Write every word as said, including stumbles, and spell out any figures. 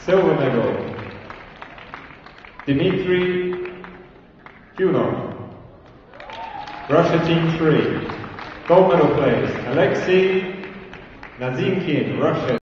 Silver medal, Dmitry Tyunov. Russia team three. Gold medal players, Alexei Nazinkin, Russia.